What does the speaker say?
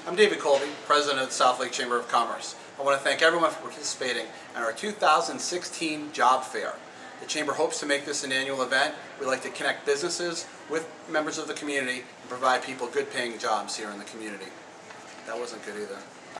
I'm David Colby, President of the South Lake Chamber of Commerce. I want to thank everyone for participating in our 2016 Job Fair. The Chamber hopes to make this an annual event. We like to connect businesses with members of the community and provide people good paying jobs here in the community. That wasn't good either.